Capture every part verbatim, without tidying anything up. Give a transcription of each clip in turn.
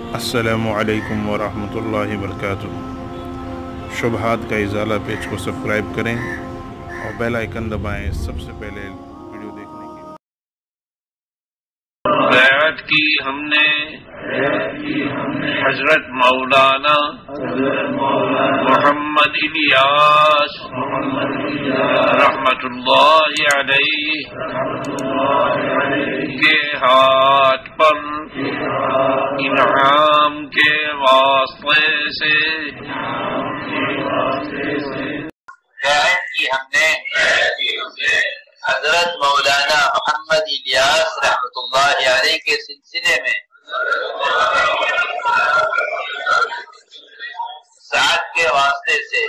السلام علیکم ورحمۃ اللہ وبرکاتہ۔ شبہات کا ازالہ پیج کو سبسکرائب کریں اور بیل آئیکن دبائیں سب سے پہلے ویڈیو دیکھنے کے لیے۔ بیعت کی ہم نے حضرت مولانا محمد الیاس رحمت اللہ علیہ کے ہاتھ پر انعام کے واسطے سے بیعت کی ہم نے حضرت مولانا محمد الیاس رحمت اللہ علیہ کے سلسلے میں سعادت کے واسطے سے۔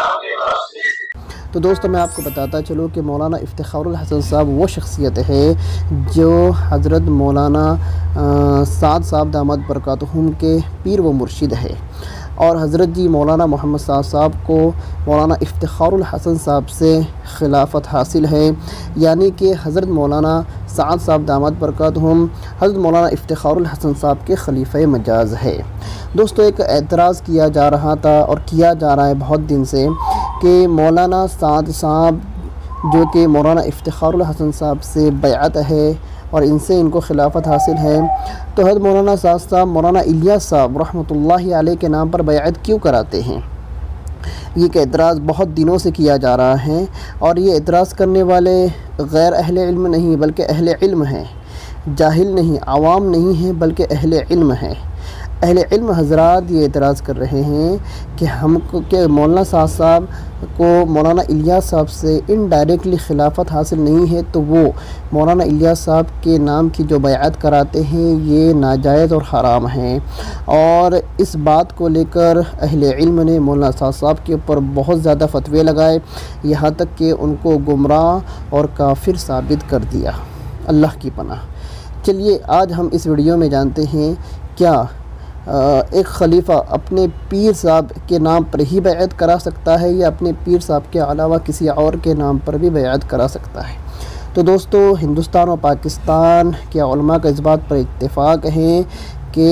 تو دوستو میں آپ کو بتاتا چلوں کہ مولانا افتخار الحسن صاحب وہ شخصیت ہے جو حضرت مولانا سعد صاحب دامت برکاتہم کے پیر و مرشد ہے، اور حضرت جی مولانا محمد سعد صاحب کو مولانا افتخار الحسن صاحب سے خلافت حاصل ہے، یعنی کہ حضرت مولانا سعد صاحب دامت برکاتہم حضرت مولانا افتخار الحسن صاحب کے خلیفہ مجاز ہے۔ دوستو ایک اعتراض کیا جا رہا تھا اور کیا جا رہا ہے بہت دن سے کہ مولانا سعد صاحب جو کہ مولانا افتخار الحسن صاحب سے بیعت ہے اور ان سے ان کو خلافت حاصل ہے، تو حضرت مولانا سعد صاحب مولانا الیاس صاحب رحمۃ اللہ علیہ کے نام پر بیعت کیوں کراتے ہیں؟ یہ کہ اعتراض بہت دنوں سے کیا جا رہا ہے، اور یہ اعتراض کرنے والے غیر اہل علم نہیں بلکہ اہل علم ہیں، جاہل نہیں، عوام نہیں ہیں بلکہ اہل علم ہیں۔ اہل علم حضرات یہ اعتراض کر رہے ہیں کہ ہم کو کہ مولانا سعد صاحب کو مولانا الیاس صاحب سے انڈائریکٹلی خلافت حاصل نہیں ہے، تو وہ مولانا الیاس صاحب کے نام کی جو بیعت کراتے ہیں یہ ناجائز اور حرام ہیں، اور اس بات کو لے کر اہل علم نے مولانا سعد صاحب کے اوپر بہت زیادہ فتوے لگائے، یہاں تک کہ ان کو گمراہ اور کافر ثابت کر دیا۔ اللہ کی پناہ۔ چلیے آج ہم اس ویڈیو میں جانتے ہیں کیا ایک خلیفہ اپنے پیر صاحب کے نام پر ہی بیعت کرا سکتا ہے یا اپنے پیر صاحب کے علاوہ کسی اور کے نام پر بھی بیعت کرا سکتا ہے؟ تو دوستو ہندوستان اور پاکستان کے علماء کا اس بات پر اتفاق ہے کہ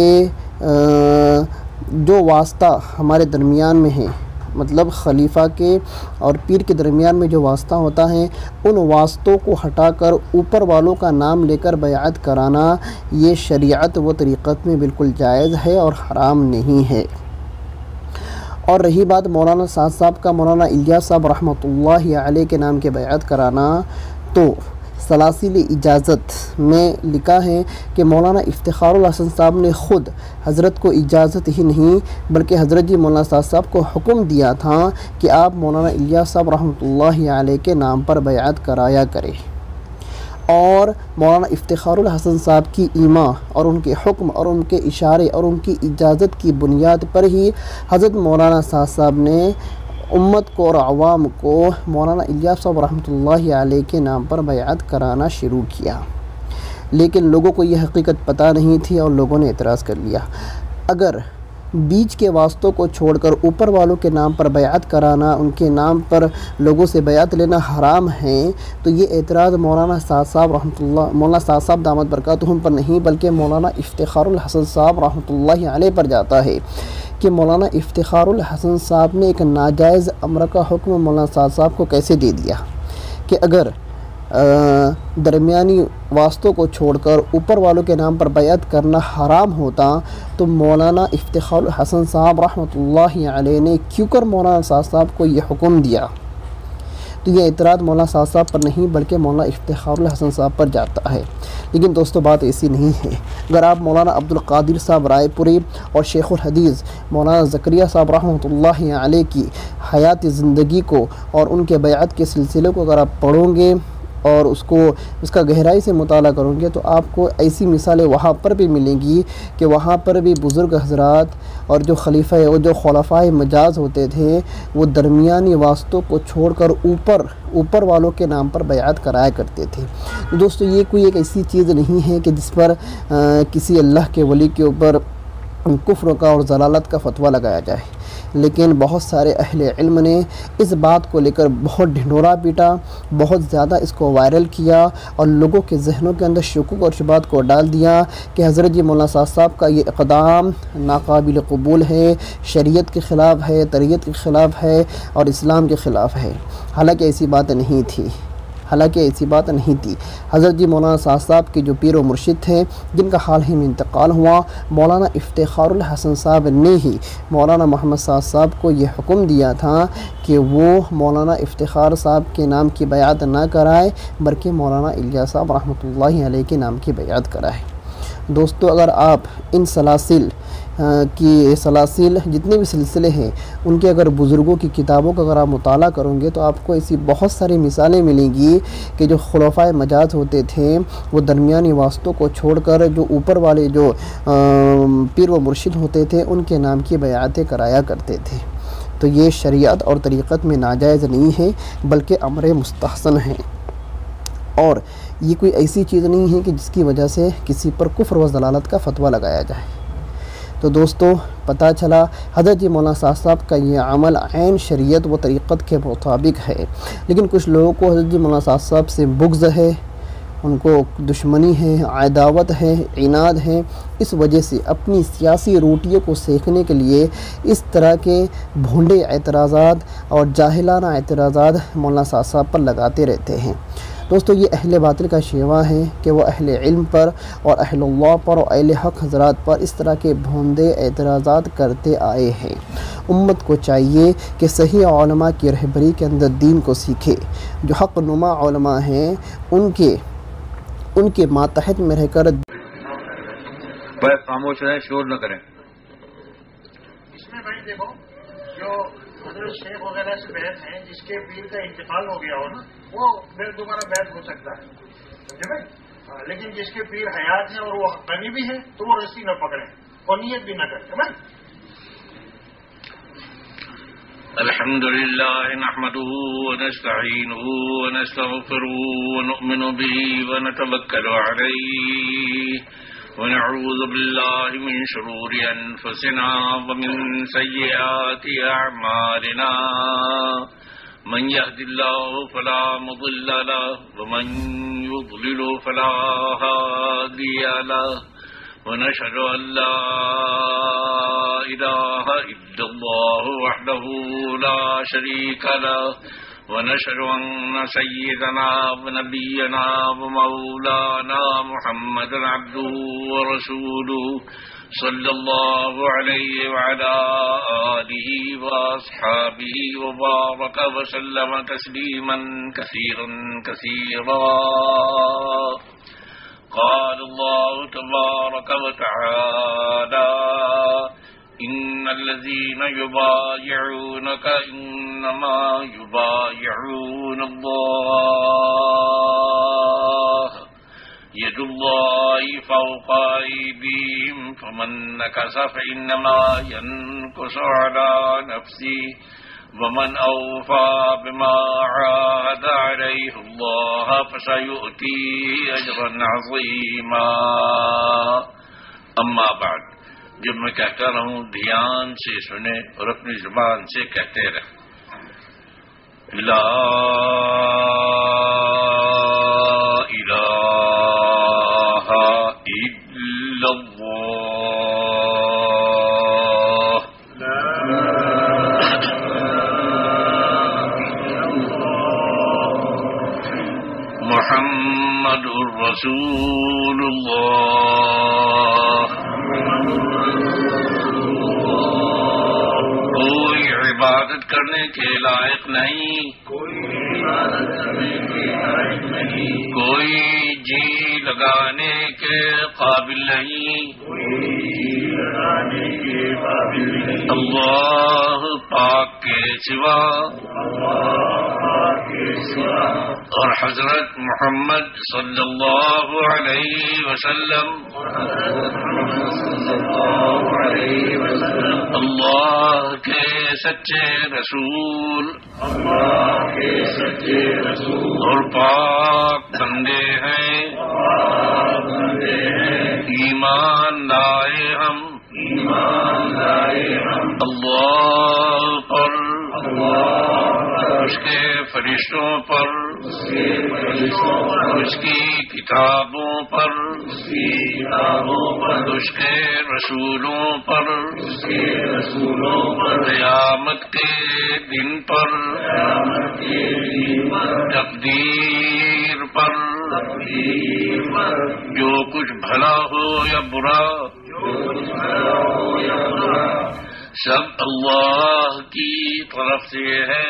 جو واسطہ ہمارے درمیان میں ہے، مطلب خلیفہ کے اور پیر کے درمیان میں جو واسطہ ہوتا ہے، ان واسطوں کو ہٹا کر اوپر والوں کا نام لے کر بیعت کرانا یہ شریعت و طریقت میں بالکل جائز ہے اور حرام نہیں ہے۔ اور رہی بات مولانا سعد صاحب کا مولانا الیاس صاحب رحمۃ اللہ علیہ کے نام کے بیعت کرانا، تو سلاسل اجازت میں لکھا ہے کہ مولانا افتخار الحسن صاحب نے خود حضرت کو اجازت ہی نہیں بلکہ حضرت جی مولانا صاحب صاحب کو حکم دیا تھا کہ آپ مولانا الیاس صاحب رحمۃ اللہ علیہ کے نام پر بیعت کرایا کریں، اور مولانا افتخار الحسن صاحب کی ایما اور ان کے حکم اور ان کے اشارے اور ان کی اجازت کی بنیاد پر ہی حضرت مولانا سعد صاحب نے امت کو اور عوام کو مولانا الیاس صاحب رحمۃ اللہ علیہ کے نام پر بیعت کرانا شروع کیا، لیکن لوگوں کو یہ حقیقت پتہ نہیں تھی اور لوگوں نے اعتراض کر لیا۔ اگر بیچ کے واسطوں کو چھوڑ کر اوپر والوں کے نام پر بیعت کرانا، ان کے نام پر لوگوں سے بیعت لینا حرام ہے، تو یہ اعتراض مولانا سعد صاحب رحمۃ اللہ مولانا سعد صاحب دامت برکاتہم پر نہیں بلکہ مولانا افتخار الحسن صاحب رحمۃ اللہ علیہ پر جاتا ہے کہ مولانا افتخار الحسن صاحب نے ایک ناجائز امر کا حکم مولانا سعد صاحب کو کیسے دے دیا کہ اگر درمیانی واسطوں کو چھوڑ کر اوپر والوں کے نام پر بیعت کرنا حرام ہوتا تو مولانا افتخار الحسن صاحب رحمۃ اللہ علیہ نے کیوں کر مولانا سعد صاحب کو یہ حکم دیا؟ تو یہ اعتراض مولانا سعد صاحب پر نہیں بلکہ مولانا افتخار الحسن صاحب پر جاتا ہے۔ لیکن دوستو بات ایسی نہیں ہے۔ اگر آپ مولانا عبدالقادر صاحب رائے پوری اور شیخ الحدیث مولانا زکریا صاحب رحمۃ اللہ علیہ کی حیات زندگی کو اور ان کے بیعت کے سلسلے کو اگر آپ پڑھیں گے اور اس کو اس کا گہرائی سے مطالعہ کریں گے تو آپ کو ایسی مثالیں وہاں پر بھی ملیں گی کہ وہاں پر بھی بزرگ حضرات اور جو خلیفہ اور جو خلفائے مجاز ہوتے تھے وہ درمیانی واسطوں کو چھوڑ کر اوپر اوپر والوں کے نام پر بیعت کرایا کرتے تھے۔ دوستو یہ کوئی ایک ایسی چیز نہیں ہے کہ جس پر کسی اللہ کے ولی کے اوپر کفر کا اور ضلالت کا فتویٰ لگایا جائے۔ لیکن بہت سارے اہل علم نے اس بات کو لے کر بہت ڈھنڈورا پیٹا، بہت زیادہ اس کو وائرل کیا اور لوگوں کے ذہنوں کے اندر شکوک اور شبہات کو ڈال دیا کہ حضرت جی مولانا سعد صاحب کا یہ اقدام ناقابل قبول ہے، شریعت کے خلاف ہے، طریقت کے خلاف ہے اور اسلام کے خلاف ہے۔ حالانکہ ایسی بات نہیں تھی حالانکہ ایسی بات نہیں تھی حضرت جی مولانا سعد صاحب کے جو پیر و مرشد تھے، جن کا حال ہی میں انتقال ہوا، مولانا افتخار الحسن صاحب نے ہی مولانا محمد سعد صاحب کو یہ حکم دیا تھا کہ وہ مولانا افتخار صاحب کے نام کی بیعت نہ کرائے، بلکہ مولانا الیاس صاحب رحمۃ اللہ علیہ کے نام کی بیعت کرائے۔ دوستو، اگر آپ ان سلاسل کی سلاسل جتنے بھی سلسلے ہیں ان کے اگر بزرگوں کی کتابوں کا اگر آپ مطالعہ کریں گے تو آپ کو ایسی بہت ساری مثالیں ملیں گی کہ جو خلفائے مجاز ہوتے تھے وہ درمیانی واسطوں کو چھوڑ کر جو اوپر والے جو پیر و مرشد ہوتے تھے ان کے نام کی بیعتیں کرایا کرتے تھے۔ تو یہ شریعت اور طریقت میں ناجائز نہیں ہے بلکہ امر مستحسن ہے، اور یہ کوئی ایسی چیز نہیں ہے کہ جس کی وجہ سے کسی پر کفر و ضلالت کا فتویٰ لگایا جائے۔ تو دوستو، پتہ چلا حضرت جی مولانا صاحب صاحب کا یہ عمل عین شریعت و طریقت کے مطابق ہے، لیکن کچھ لوگوں کو حضرت جی مولانا صاحب صاحب سے بغض ہے، ان کو دشمنی ہے، عداوت ہے، عناد ہے، اس وجہ سے اپنی سیاسی روٹیوں کو سیکھنے کے لیے اس طرح کے بھونڈے اعتراضات اور جاہلانہ اعتراضات مولانا صاحب صاحب پر لگاتے رہتے ہیں۔ دوستو، یہ اہل باطل کا شیوا ہے کہ وہ اہل علم پر اور اہل اللہ پر اور اہل حق حضرات پر اس طرح کے بھونڈے اعتراضات کرتے آئے ہیں۔ امت کو چاہیے کہ صحیح علماء کی رہبری کے اندر دین کو سیکھے، جو حق نما علماء ہیں ان کے ان کے ماتحت میں رہ کر بس خاموش رہیں، شور نہ کریں۔ اس میں بھائی دیکھو، جو حضرت شیخ وغیرہ سے بیعت ہیں، جس کے پیر کا انتقال ہو گیا ہو نا، وہ پھر دوبارہ بیعت ہو سکتا ہے، سمجھے بھائی؟ لیکن جس کے پیر حیات ہیں اور وہ حقانی بھی ہیں تو وہ رسی نہ پکڑیں اور نیت بھی نہ کریں بھائی۔ الحمد لله نحمده ونستعينه ونستغفره ونؤمن به ونتوكل عليه ونعوذ بالله من شرور أنفسنا ومن سيئات أعمالنا من يهد الله فلا مضل له ومن يضلل فلا هادي له ونشهد أن لا إله إلا الله وحده لا شريك له ونشهد أن سيدنا ونبينا ومولانا محمد عبده ورسوله صلى الله عليه وعلى آله وأصحابه وبارك وسلم تسليما كثيرا كثيرا۔ قال الله تبارك وتعالى: إن الذين يبايعونك إنما يبايعون الله يد الله فوق أيديهم فمن نكث فإنما ينكث على نفسه ومن أوفى بما عاهد عليه الله فسيؤتيه أجرا عظيما۔ أما بعد، جب میں کہتا رہوں دھیان سے سنیں اور اپنی زبان سے کہتے رہیں۔ لا الہ الا اللہ، محمد رسول اللہ، کوئی عبادت کرنے کے لائق نہیں، کوئی جی لگانے کے قابل نہیں، اللہ پاک کے سوا اور حضرت محمد صلی اللہ علیہ وسلم اللہ کے سچے رسول اور پاک بندے ہیں۔ ایمان لائے ہم اللہ اس کے فرشتوں پر، اس کی کتابوں پر، اس کے رسولوں پر، قیامت کے دن پر، تقدیر پر، جو کچھ بھلا ہو یا برا سب اللہ کی طرف سے ہے،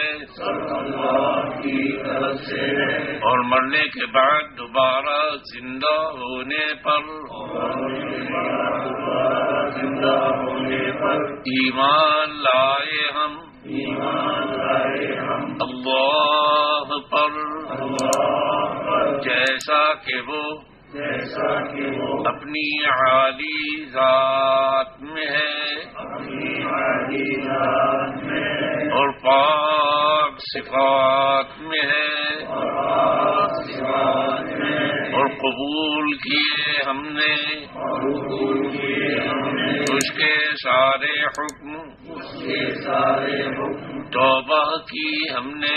اور مرنے کے بعد دوبارہ زندہ ہونے پر ایمان لائے ہم اللہ پر، جیسا کہ وہ اپنی عالی ذات میں ہے اور پاک صفات میں ہے، اور قبول کیے ہم نے اس کے سارے حکم، توبہ کی ہم نے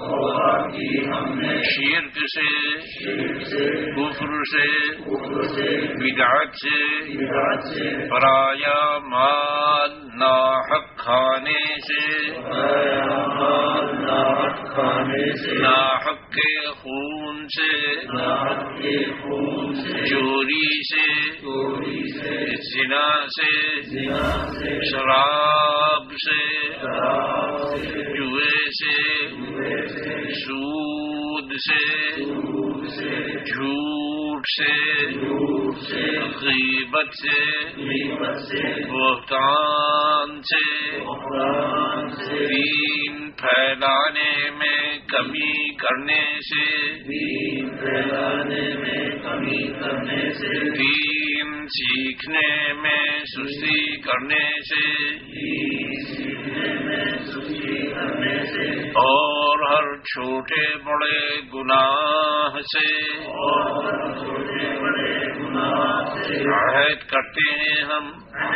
شرک سے، کفر سے، بدعت سے، پرایا مال ناحق کھانے سے، ناحق کے خون سے، چوری سے، زنا سے، شراب سے، جوئے سے، سود سے، جھوٹ سے، غیبت سے، بہتان سے، دین پھیلانے میں کمی کرنے سے، دین سیکھنے میں سستی کرنے سے، اور ہر چھوٹے بڑے گناہ سے عہد کرتے ہیں ہم،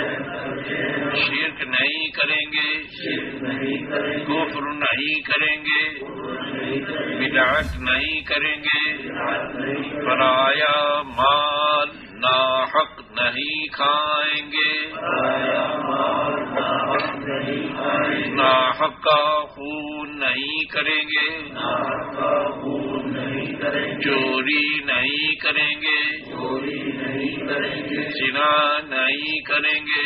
شرک نہیں کریں گے، کفر نہیں کریں گے، بدعت نہیں کریں گے، پرایا مال ناحق نہیں کھائیں گے، ناحق کا خون نہیں کریں گے، چوری نہیں کریں گے، زنا نہیں کریں گے،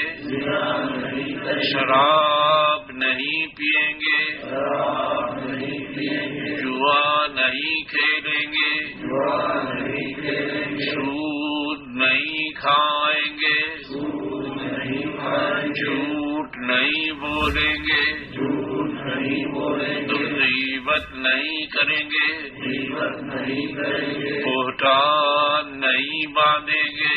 شراب نہیں پیئیں گے، جوا نہیں کھیلیں گے، سود نہیں کھائیں گے، جھوٹ نہیں بولیں گے، غیبت نہیں کریں گے، بہتان نہیں باندھیں گے،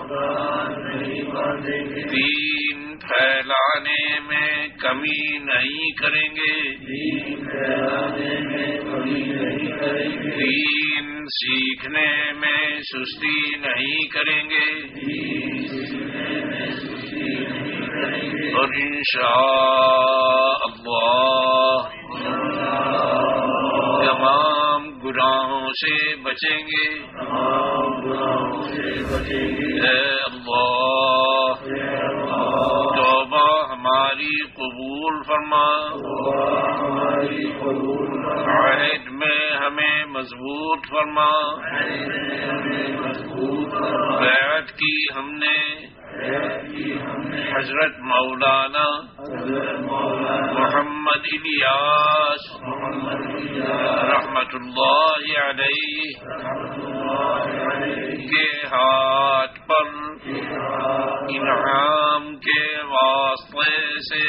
دین پھیلانے میں کمی نہیں کریں گے، دین سیکھنے میں سستی نہیں کریں گے، اور انشاء اللہ تمام گناہوں سے بچیں گے۔ اے اللہ توبہ ہماری قبول فرما، عہد میں ہمیں مضبوط فرما، بیعت کی ہم نے حضرت مولانا محمد الیاس رحمت اللہ علیہ کے ہاتھ پر انعام کے واسطے سے۔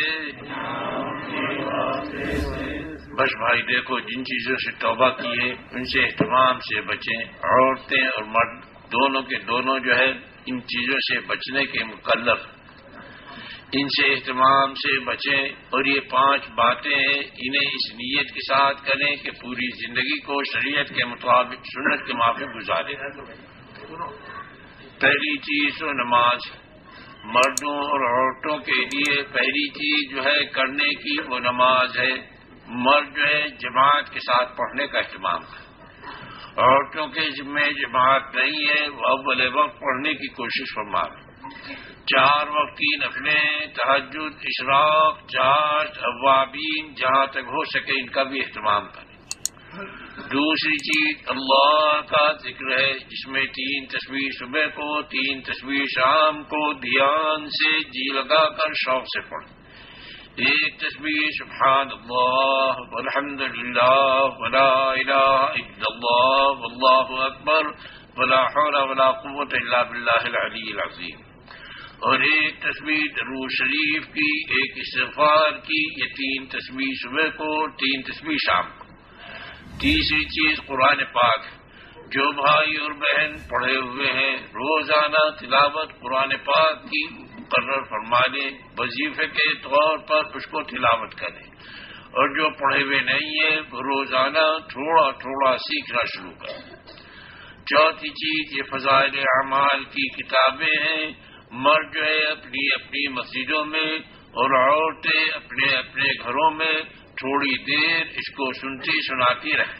بس بھائی دیکھو، جن چیزوں سے توبہ کی ہے ان سے اہتمام سے بچیں، عورتیں اور مرد دونوں کے دونوں جو ہے ان چیزوں سے بچنے کے مکلف، ان سے اہتمام سے بچیں، اور یہ پانچ باتیں ہیں انہیں اس نیت کے ساتھ کریں کہ پوری زندگی کو شریعت کے مطابق سنت کے موافق گزاریں۔ پہلی چیز تو نماز، مردوں اور عورتوں کے لیے پہلی چیز جو ہے کرنے کی وہ نماز ہے۔ مرد جو ہے جماعت کے ساتھ پڑھنے کا اہتمام کریں. عورتوں کے ذمہ جماعت نہیں ہے، وہ اول وقت پڑھنے کی کوشش فرما رہے. چار وقت کی نفلیں، تہجد، اشراق، چارج، اوابین، جہاں تک ہو سکے ان کا بھی اہتمام کریں. دوسری چیز اللہ کا ذکر ہے، جس میں تین تسبیح صبح کو، تین تسبیح شام کو دھیان سے جی لگا کر شوق سے پڑھیں. ایک تسبیح سبحان اللہ والحمد للہ ولا الہ الا اللہ واللہ اکبر ولا حول ولا قوت الا باللہ العلی العظیم، اور ایک تسبیح درود شریف کی، ایک استغفار کی. یہ تین تسبیح صبح کو، تین تسبیح شام کو. تیسری چیز قرآن پاک، جو بھائی اور بہن پڑھے ہوئے ہیں روزانہ تلاوت قرآن پاک کی مقرر فرما لیں، وظیفے کے طور پر اس کو تلاوت کریں. اور جو پڑھے ہوئے نہیں ہیں وہ روزانہ تھوڑا تھوڑا سیکھنا شروع کریں. چوتھی چیز یہ فضائل اعمال کی کتابیں ہیں. مرد جو ہے اپنی اپنی مسجدوں میں اور عورتیں اپنے اپنے گھروں میں تھوڑی دیر اس کو سنتی سناتی رہیں.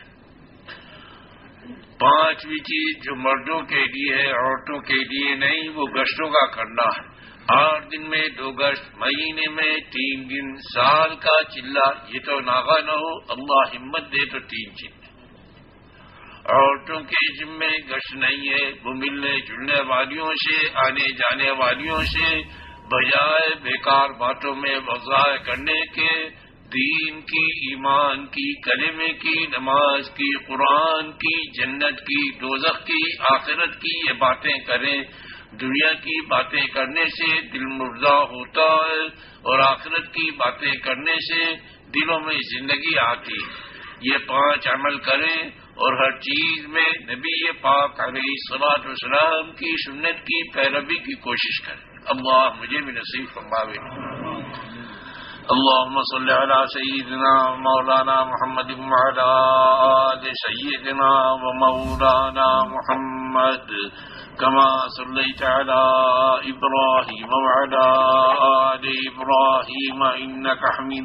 پانچویں چیز جو مردوں کے لیے ہے عورتوں کے لیے نہیں، وہ گشتوں کا کرنا ہے. آٹھ دن میں دو گشت، مہینے میں تین دن، سال کا چلہ. یہ تو ناغا نہ ہو، اللہ ہمت دے تو تین چلے. عورتوں کے ذمے گشت نہیں ہے، وہ ملنے جلنے والیوں سے، آنے جانے والیوں سے بجائے بیکار باتوں میں وضاح کرنے کے دین کی، ایمان کی، کلمے کی، نماز کی، قرآن کی، جنت کی، دوزخ کی، آخرت کی یہ باتیں کریں. دنیا کی باتیں کرنے سے دل مردہ ہوتا ہے اور آخرت کی باتیں کرنے سے دلوں میں زندگی آتی. یہ پانچ عمل کریں اور ہر چیز میں نبی پاک علیہ الصلوۃ والسلام کی سنت کی پیروی کی کوشش کریں. اللہ مجھے بھی نصیب فرماوے. اللهم صل على سيدنا مولانا محمد وعلى آل سيدنا ومولانا محمد كما صليت على إبراهيم وعلى آل إبراهيم إنك حميد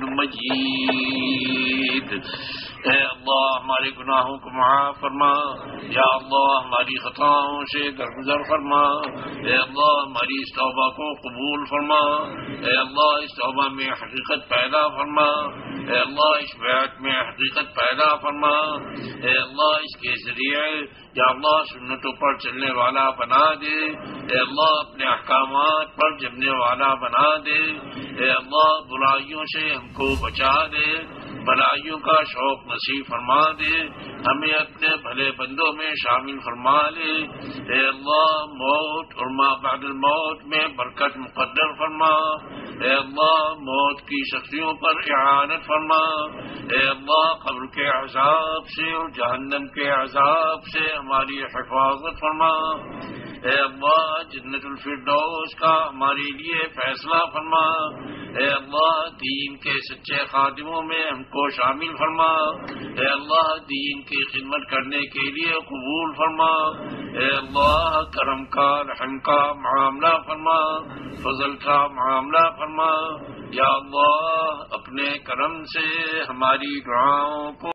مجيد. اے اللہ ہمارے گناہوں کو معاف فرما، یا اللہ ہماری خطاؤں سے درگزر فرما، اے اللہ ہماری اس توبہ کو قبول فرما، اے اللہ اس توبہ میں حقیقت پیدا فرما، اے اللہ اس بیعت میں حقیقت پیدا فرما، اے اللہ اس کے ذریعے یا اللہ سنتوں پر چلنے والا بنا دے، اے اللہ اپنے احکامات پر جمنے والا بنا دے، اے اللہ برائیوں سے ہم کو بچا دے، بھلائیوں کا شوق نصیب فرما دے، ہمیں اپنے بھلے بندوں میں شامل فرما لے. اے اللہ موت اور ما بعد الموت میں برکت مقدر فرما، اے اللہ موت کی سختیوں پر اعانت فرما، اے اللہ قبر کے عذاب سے اور جہنم کے عذاب سے ہماری حفاظت فرما، اے اللہ جنت الفردوس کا ہمارے لیے فیصلہ فرما، اے اللہ دین کے سچے خادموں میں ہم کو شامل فرما، اے اللہ دین کی خدمت کرنے کے لیے قبول فرما، اے اللہ کرم کا رحم کا معاملہ فرما، فضل کا معاملہ فرما، یا اللہ اپنے کرم سے ہماری دعاؤں کو.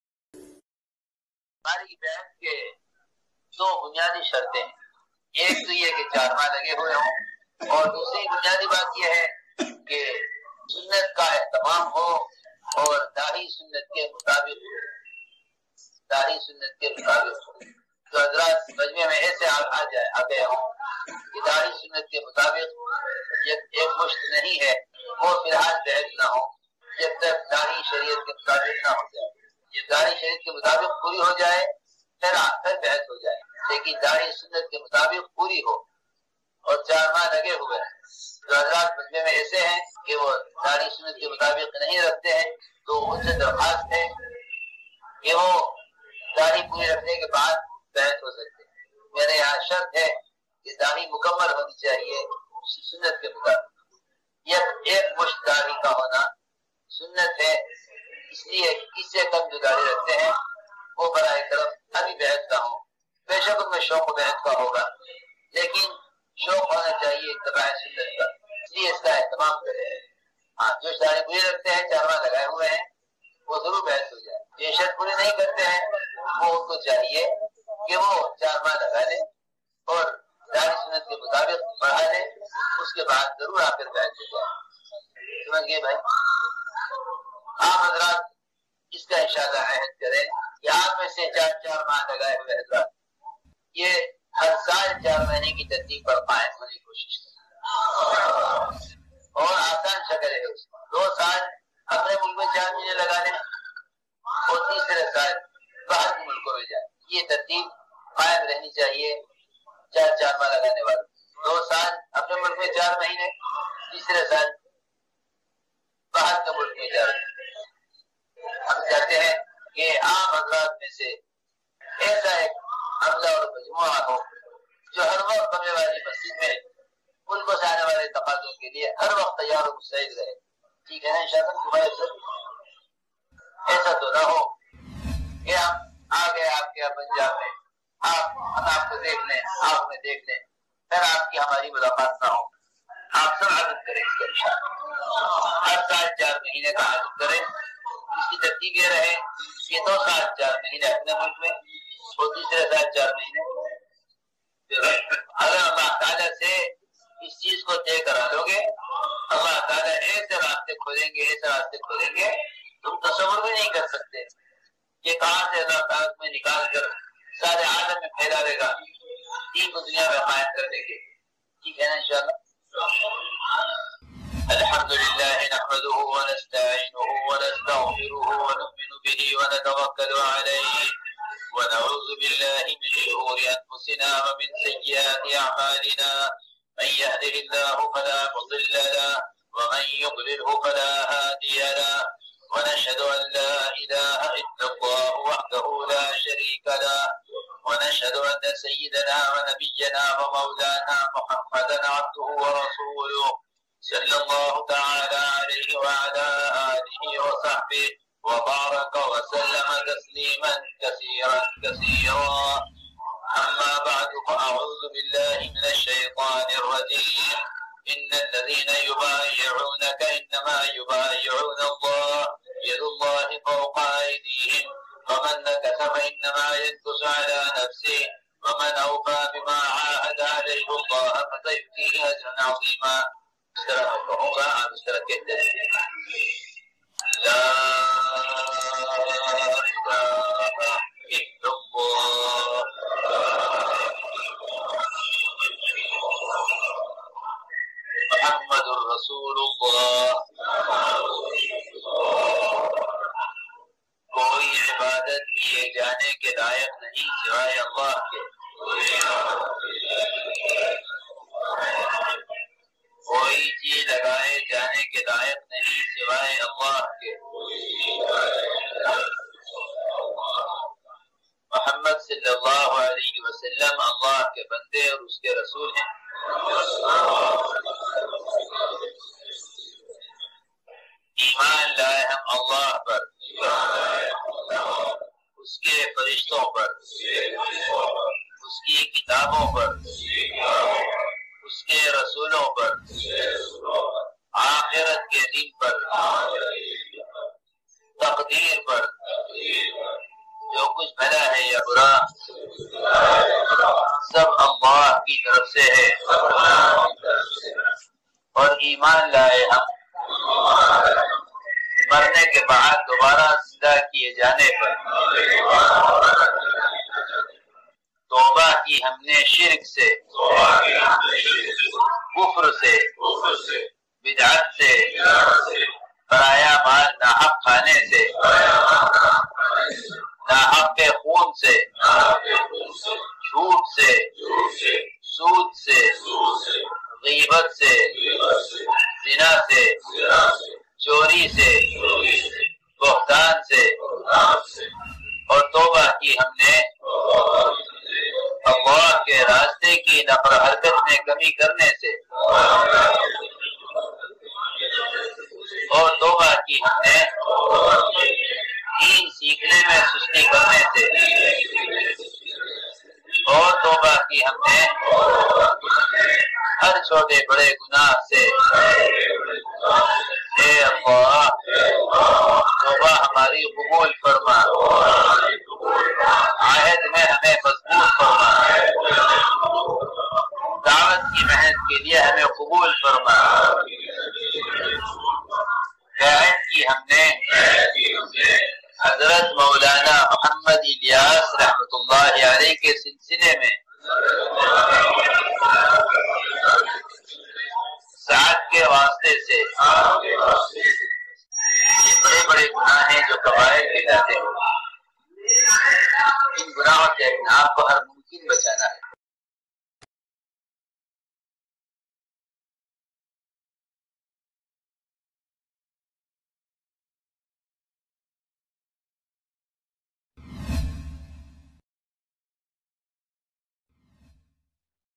ہماری بیعت کے دو بنیادی شرطیں، ایک تو یہ کہ چار ماہ لگے ہوئے ہوں، اور دوسری بنیادی بات یہ ہے کہ سنت کا اہتمام ہو اور داڑھی سنت کے مطابق ہو، داڑھی سنت کے مطابق ہو. تو حضرات مجمع میں ایسے آ جائے آ گئے ہوں کہ داڑھی سنت کے مطابق ایک مشت نہیں ہے، وہ فی الحال بیعت نہ ہو جب تک داڑھی شریعت کے مطابق نہ ہو جائے. یہ داڑھی شریعت کے مطابق پوری ہو جائے پھر پھر بیعت ہو جائے، لیکن داڑھی سنت کے مطابق پوری ہو اور چار ماہ لگے ہوئے ہیں. جو حضرات مجمع میں ایسے ہیں کہ وہ داڑھی سنت کے مطابق نہیں رکھتے ہیں تو ان سے درخواست ہے کہ وہ داڑھی پوری رکھنے کے بعد بیعت ہو سکتے ہیں. میرے یہاں شرط ہے کہ داڑھی مکمل ہونی چاہیے سنت کے مطابق. یہ ایک مشت داڑھی کا ہونا سنت ہے، اس لیے اس سے کم جو داڑھی رکھتے ہیں وہ برائے کرم ابھی بیعت کا ہوں. بے شک ان میں شوق و بیعت کا ہوگا، لیکن شوق ہونا چاہیے اتباع سنت کا، اس لیے اس کا اہتمام کرے. ہاں جو داڑھی پوری رکھتے ہیں چار ماہ لگائے ہوئے ہیں وہ ضرور بیعت ہو جائے. یہ شرط پوری نہیں کرتے ہیں وہ ان کو چاہیے کہ وہ چار ماہ لگا لے اور داری سنت کے مطابق پڑھا لے, اس کے بعد ضرور آ کر بیعت ہو جائے. سمجھ گئے بھائی؟ آپ حضرات اس کا انشاءاللہ عہد کریں کہ آپ میں سے چار چار ماہ لگائے ہوئے حضرات یہ ہر سال چار مہینے کی ترتیب پر قائم ہونے کی کوشش کریں, اور آسان شکل ہے اس میں. دو سال اپنے ملک میں چار مہینے لگا لیں اور تیسرے سال باہر کے ملکوں میں جائیں. یہ ترتیب قائم رہنی چاہیے چار چار ماہ لگانے والے. دو سال اپنے ملک میں چار مہینے, تیسرے سال باہر کے ملک میں چار مہینے. ہم چاہتے ہیں کہ عام حضرات میں سے ایسا ایک حملہ اور مجموعہ ہو جو ہر وقت کمرے والی مسجد میں ملکوں سے آنے والے تقاضوں کے لیے ہر وقت تیار و مستعد رہے. ٹھیک ہے نا انشاءاللہ تمہارے سر؟ ایسا تو نہ ہو کہ ہم آ گئے آپ کے پنجاب میں, آپ ہم آپ کو دیکھ لیں, آپ میں دیکھ لیں, پھر آپ کی ہماری ملاقات نہ ہو. آپ سب عادت کریں اس کا انشاءاللہ. ہر سال چار مہینے کا عادت کریں. اس کی ترتیب یہ رہے کہ دو سال چار مہینے اپنے ملک میں اور تیسرے سال چار مہینے. اگر اللہ تعالیٰ سے اس چیز کو طے کرا لو گے, اللہ تعالیٰ ایسے راستے کھولیں گے, ایسے راستے کھولیں گے تم تصور بھی نہیں کر سکتے کہ کہاں سے اللہ تعالیٰ میں نکال کر سارے عالم میں پھیلا دے گا دین کو دنیا میں قائم کر دے گے. ٹھیک ہے نا انشاءاللہ. الحمد لله نحمده ونستعينه ونستغفره ونؤمن به ونتوكل عليه ونعوذ بالله من شرور أنفسنا ومن سيئات أعمالنا. من يهده الله فلا مضل له ومن يضلله فلا هادي له. ونشهد أن لا إله إلا الله وحده لا شريك له. ونشهد أن سيدنا ونبينا ومولانا محمدا عبده ورسوله صلى الله تعالى عليه وعلى آله وصحبه وبارك وسلم تسليما كثيرا كثيرا. أما بعد فأعوذ بالله من الشيطان الرجيم. إن الذين يبايعونك إنما يبايعون الله يد الله فوق أيديهم ومن نكث فإنما ينكث على نفسه ومن أوفى بما عاهد عليه الله فسيؤتيه أجرا عظيما. اس طرح میں کہوں گا, آپ اس طرح کہتے ہیں لا الہ الا اللہ محمد الرسول اللہ. کوئی عبادت کیے جانے کے لائق نہیں سوائے اللہ کے. کوئی چیز لگائے جانے کے لائق نہیں سوائے اللہ کے. محمد صلی اللہ علیہ وسلم اللہ کے بندے اور اس کے رسول ہیں. ایمان لائے ہم اللہ پر, اس کے فرشتوں پر, اس کی کتابوں پر, اس کے رسولوں پر, آخرت کے دن پر, تقدیر پر, جو کچھ بھلا ہے یا برا سب اللہ کی طرف سے ہے. اور ایمان لائے ہم مرنے کے بعد دوبارہ زندہ کیے جانے پر. توبہ کی ہم نے شرک سے, کفر سے, بدعت سے, پرایا مال ناحق کھانے سے, ناحق خون سے, جھوٹ سے, سود سے, غیبت سے, زنا سے, چوری سے, بہتان سے. اور توبہ کی ہم نے اللہ کے راستے کی نقل حرکت میں کمی کرنے سے. اور توبہ کی ہم نے دین سیکھنے میں سستی کرنے سے. اور توبہ کی ہم نے ہر چھوٹے بڑے گناہ سے. اے اللہ توبہ ہماری ان گناہوں سے اپنے آپ کو ہر ممکن بچانا ہے.